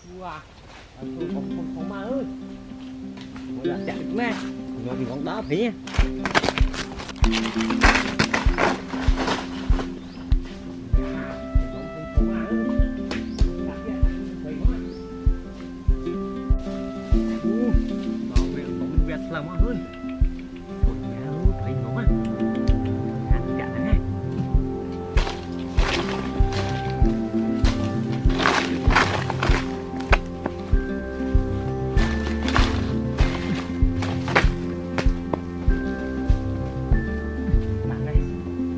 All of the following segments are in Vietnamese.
Wow, không ma ơi, mới là chạy được nè, rồi thì con đó phía. Làm hơn một nhà thấy nó mà ăn cả nè. Bạn đây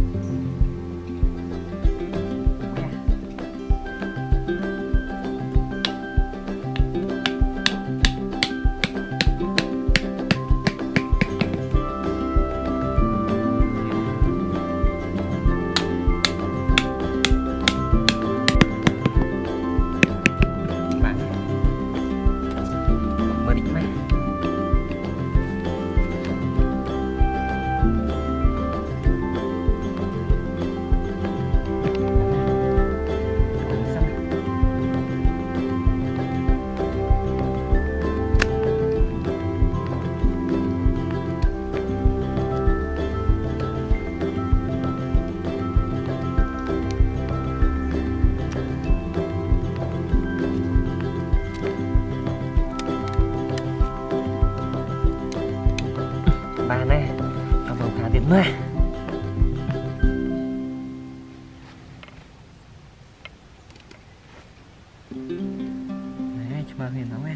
bà này trong vòng tháng tiền này đấy cho hiền lắm nè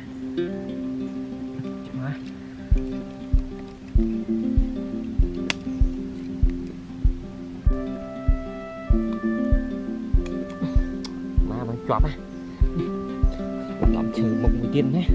mà bằng chọp á làm trừ một mũi tiên nhé.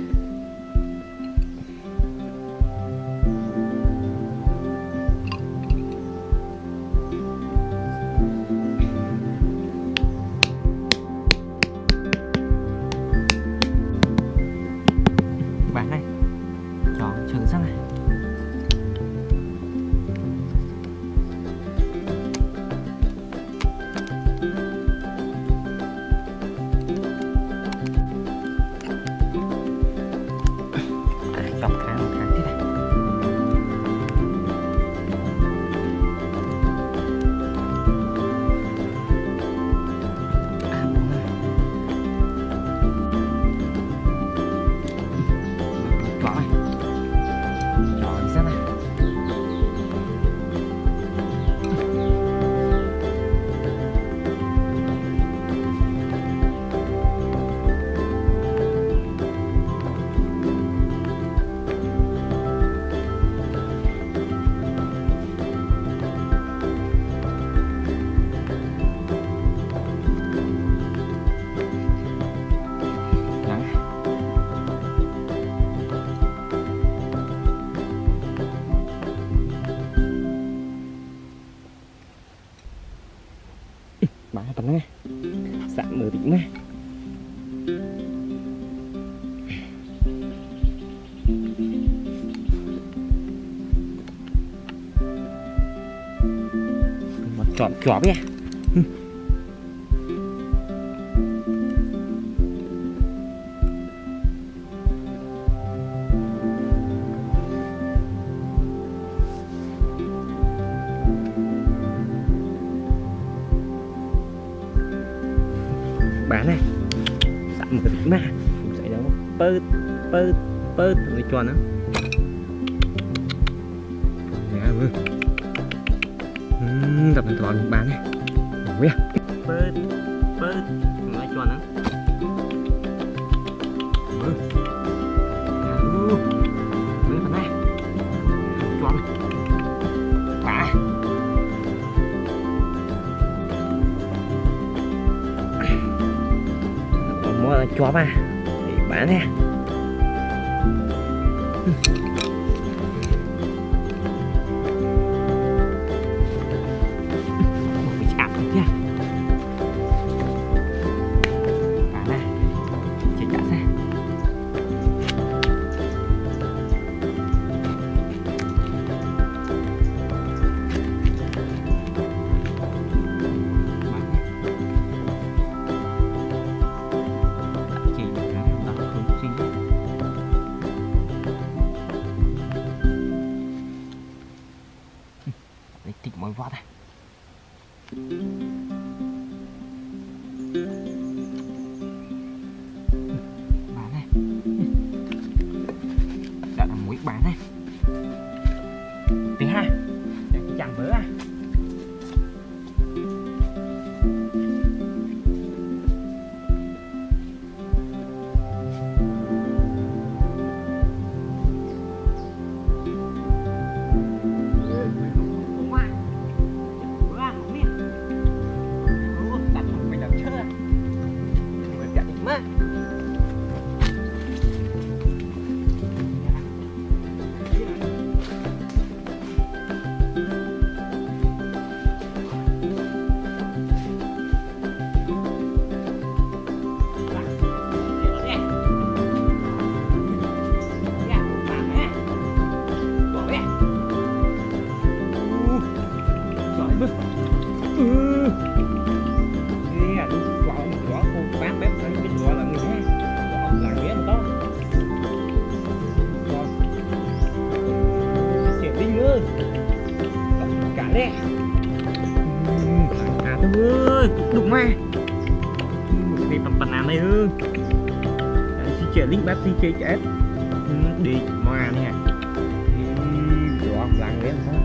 Bạn này chọn trừ sắc này. Chọn tháng tiếp này. Má tầm này sẵn mở tính này một chọp chọp nha. Bán này sẵn một cái tính mà không xảy đâu bớt người tròn đó gặp người tròn bán này bớt người tròn đó mấy phần này tròn bả mua chó mà để bán nè. Một cái chạm nha. Cá này chỉ cá xe. Chỉ chặt má đụng ma đi tầm tầm nào này ư si chơi link bát si chơi chết đi mà nè rõ làng lên sao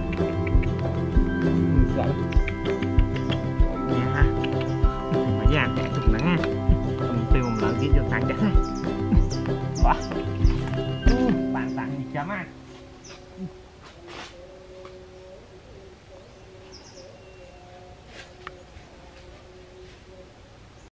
rõ nha ha phải dàn chụp nắng tầm tiêu một lần kia cho tặng chết này bạn tặng chấm ăn